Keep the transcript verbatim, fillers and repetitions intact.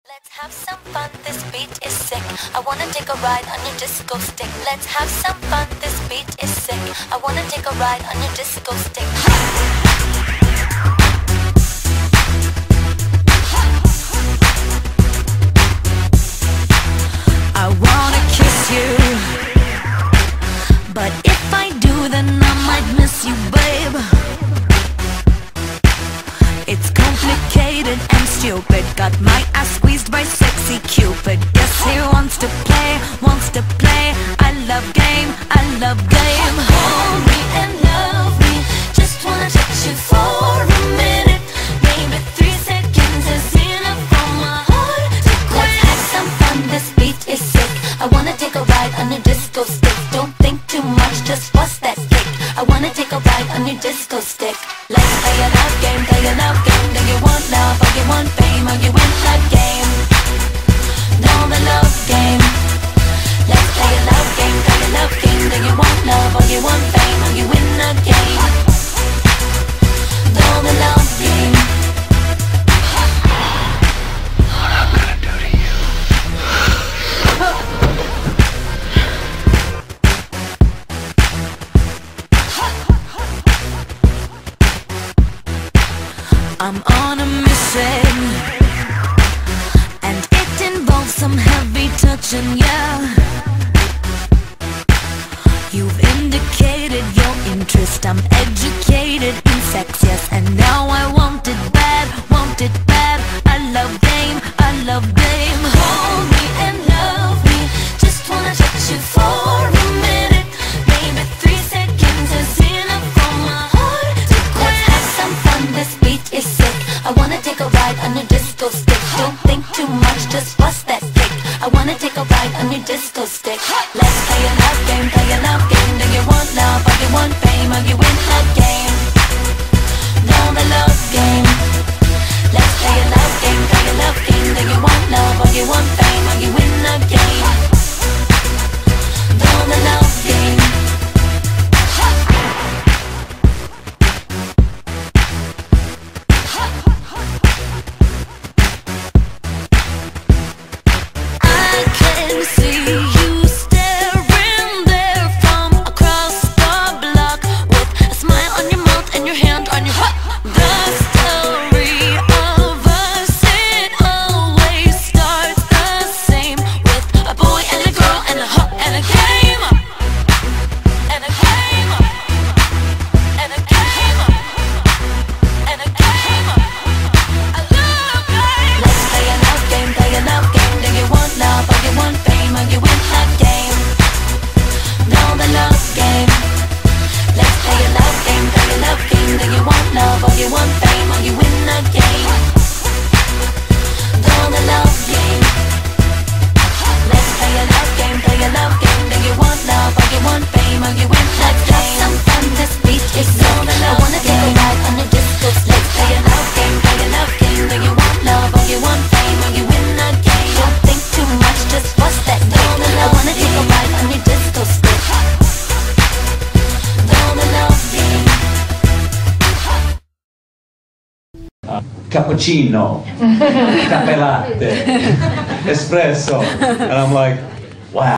Let's have some fun, this beat is sick. I wanna take a ride on your disco stick. Let's have some fun, this beat is sick. I wanna take a ride on your disco stick. I wanna kiss you, but if I do, then I might miss you, babe. It's complicated and stupid. Got my ass squeezed by sexy Cupid. Guess he wants to play, wants to play. I love game, I love game. Hold me and love me. Just wanna touch you for a minute. Maybe three seconds is enough for my heart to quit. Let's have some fun, this beat is sick. I wanna take a ride on your disco stick. Don't think too much, just bust that kick. I wanna take a ride on your disco stick. Let's play a love game, play a love game. Do you want love or you want fame? Or you win the game? No, the love game. Let's play a love game, play a love game. Do you want love or you want fame? Or you win the game? No, the love game. What I'm gonna do to you. I'm on a mission, and it involves some heavy touching, yeah. You've indicated your interest. I'm educated in sex, yes, and now I want it bad, want it bad. I love game, I love game. Hold me and love me. Just wanna touch you for a minute. Maybe three seconds is enough for my heart to quit. Let's have some fun, this beat is sick. I wanna take a ride on your disco stick. Don't think too much, just bust that kick. I wanna take a ride on your disco stick. Let's play a love game, play a love game. Do you want love or you want fame? Or you win the game? No, the love game. Let's play a love game, play a love game. Do you want love or you want fame? Or you win the game? No, the love game. I can see you staring there from across the block, with a smile on your mouth and your hand on your heart. The story of us, it always starts the same, with a boy and a girl and a hug and a game, and a game, and a game, and a game. I love game. Let's play a love game, play a love game. Do you want love or you want fame? Or you win the game? No, the love game. Let's play a love game, play a love game. Do you want love or you want fame? Or you win the game? No, the love game. Let's play a love game, play a love game. Do you want love or you want fame? Or you win the game? Let's have some fun, this beat is so the love. I wanna take a ride on the disco stick. Let's play a love game, play a love game. Do you want love or you want fame? Or you win the game? Don't think too much, just bust that kick. I wanna take a ride on your disco stick. No, the love game. Cappuccino, caffè latte, espresso, and I'm like, wow.